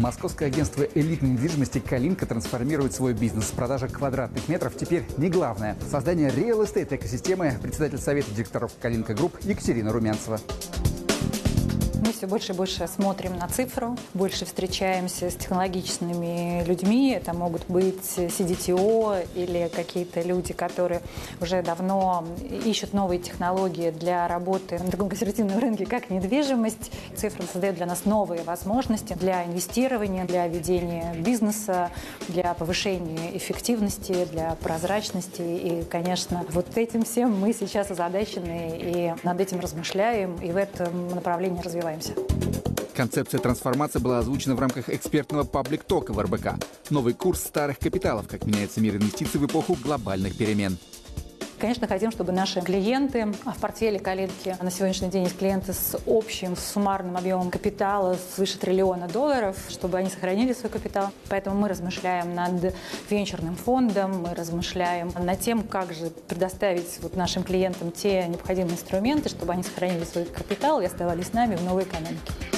Московское агентство элитной недвижимости «Калинка» трансформирует свой бизнес. Продажа квадратных метров теперь не главное. Создание реал-эстейт экосистемы председатель совета директоров «Калинка Групп» Екатерина Румянцева. Мы все больше и больше смотрим на цифру, больше встречаемся с технологичными людьми. Это могут быть CDTO или какие-то люди, которые уже давно ищут новые технологии для работы на таком консервативном рынке, как недвижимость. Цифра создает для нас новые возможности для инвестирования, для ведения бизнеса, для повышения эффективности, для прозрачности. И, конечно, вот этим всем мы сейчас озадачены и над этим размышляем, и в этом направлении развиваемся. Концепция трансформации была озвучена в рамках экспертного паблик-тока в РБК. Новый курс старых капиталов, как меняется мир инвестиций в эпоху глобальных перемен. Конечно, хотим, чтобы наши клиенты, а в портфеле «Калинки» на сегодняшний день есть клиенты с общим суммарным объемом капитала свыше $1 триллиона, чтобы они сохранили свой капитал. Поэтому мы размышляем над венчурным фондом, мы размышляем над тем, как же предоставить нашим клиентам те необходимые инструменты, чтобы они сохранили свой капитал и оставались с нами в новой экономике.